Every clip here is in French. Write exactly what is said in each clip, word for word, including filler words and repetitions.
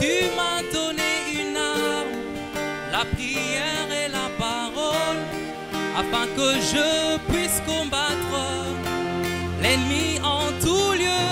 Tu m'as donné une arme, la prière et la parole, afin que je puisse combattre l'ennemi en tout lieu.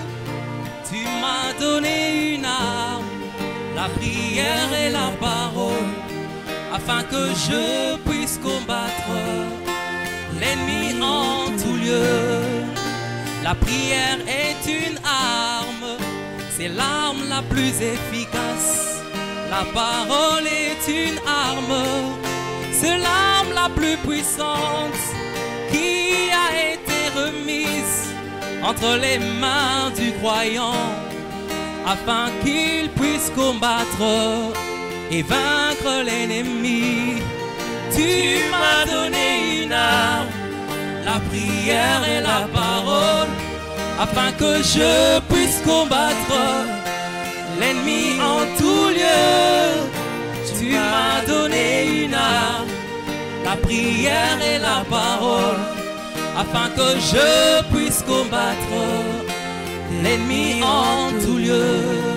Tu m'as donné une arme, la prière et la parole, afin que je puisse combattre l'ennemi en tout lieu. La prière est une arme, c'est l'arme la plus efficace. La parole est une arme, c'est l'arme la plus puissante qui a été remise entre les mains du croyant, afin qu'il puisse combattre et vaincre l'ennemi. Tu m'as donné une arme, la prière et la parole, afin que je puisse combattre l'ennemi en tout lieu. Tu m'as donné une arme, la prière et la parole, afin que je puisse combattre l'ennemi en tout lieu.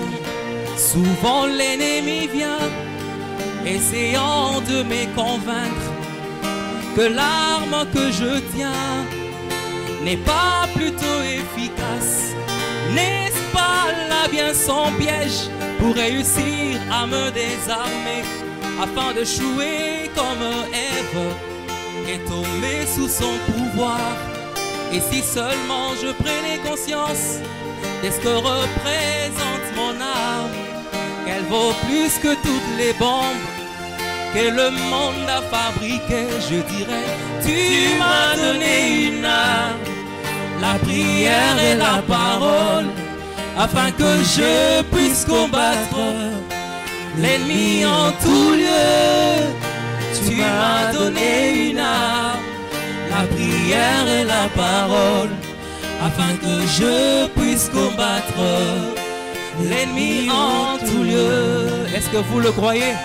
Souvent l'ennemi vient, essayant de me convaincre que l'arme que je tiens n'est pas plutôt efficace. N'est-ce pas là bien son piège pour réussir à me désarmer, afin de jouer comme Ève et tomber sous son pouvoir? Et si seulement je prenais conscience de ce que représente mon arme, qu'elle vaut plus que toutes les bombes que le monde a fabriquées, je dirais: tu m'as donné une arme, la prière et la parole, afin que je puisse combattre l'ennemi en tout lieu. Tu m'as donné une arme, la prière et la parole, afin que je puisse combattre l'ennemi en tout lieu. Est-ce que vous le croyez?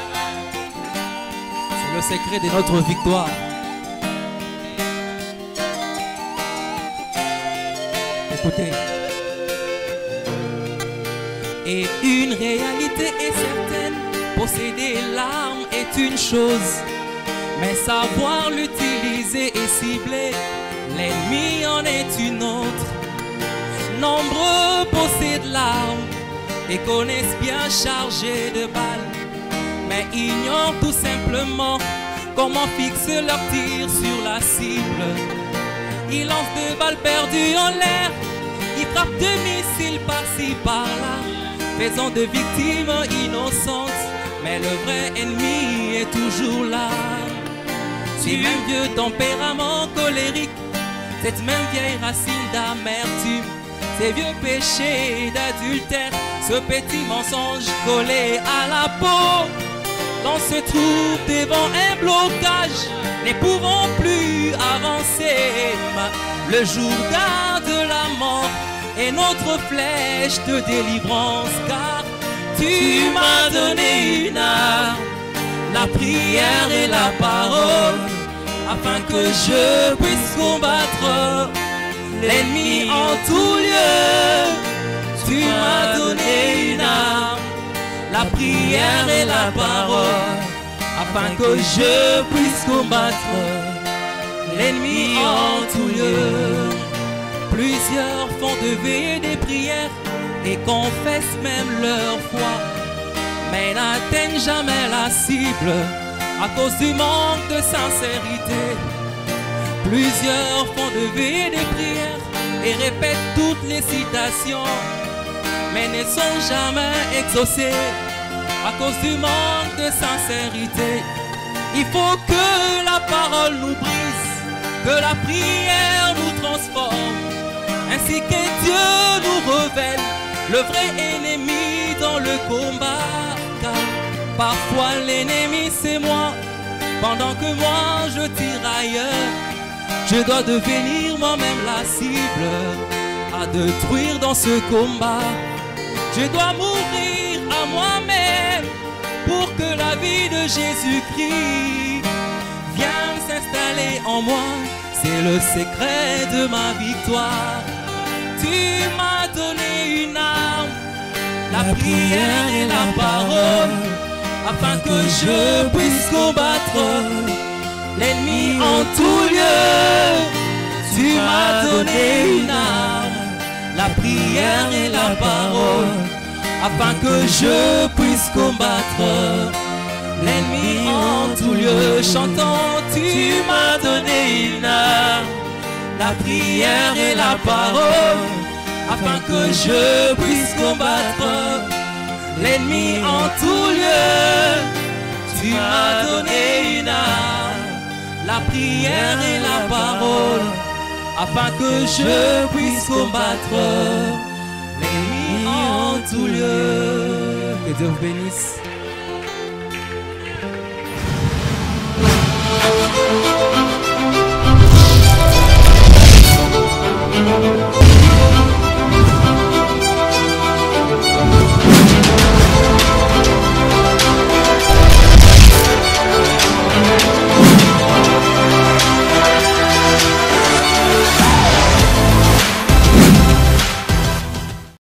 C'est le secret de notre victoire. Écoutez. Et une réalité est certaine, posséder l'arme est une chose, mais savoir l'utiliser et cibler l'ennemi en est une autre. Nombreux possèdent l'arme et connaissent bien charger de balles, mais ignorent tout simplement comment fixer leur tir sur la cible. Ils lancent des balles perdues en l'air, ils frappent des missiles par-ci par-là, faisant de victimes innocentes, mais le vrai ennemi est toujours là. Ces mêmes vieux tempéraments colériques, cette même vieille racine d'amertume, ces vieux péchés d'adultère, ce petit mensonge collé à la peau. L'on se trouve devant un blocage, ne pouvons plus avancer. Le jour garde la mort et notre flèche de délivrance, car tu m'as donné une arme, la prière et la parole, afin que je puisse combattre l'ennemi en tout lieu. Tu m'as donné une arme, la prière et la parole, afin que je puisse combattre l'ennemi en tout lieu. Plusieurs font de veillées des prières et confessent même leur foi, mais n'atteignent jamais la cible à cause du manque de sincérité. Plusieurs font de veillées des prières et répètent toutes les citations, mais ne sont jamais exaucés à cause du manque de sincérité. Il faut que la parole nous brise, que la prière nous transforme, ainsi que Dieu nous révèle le vrai ennemi dans le combat. Car parfois l'ennemi c'est moi, pendant que moi je tire ailleurs. Je dois devenir moi-même la cible à détruire dans ce combat. Je dois mourir à moi-même pour que la vie de Jésus-Christ vienne s'installer en moi. C'est le secret de ma victoire. Tu m'as donné une arme, la prière et la parole, afin que je puisse combattre l'ennemi en tout lieu. Tu m'as donné une arme, la prière et la parole, afin que je puisse combattre l'ennemi en tout lieu. Chantons, tu m'as donné une arme, la prière et la parole, afin que je puisse combattre l'ennemi en tout lieu. Tu m'as donné une arme, la prière et la parole, afin que je puisse combattre l'ennemi en tout lieu. Que Dieu vous bénisse.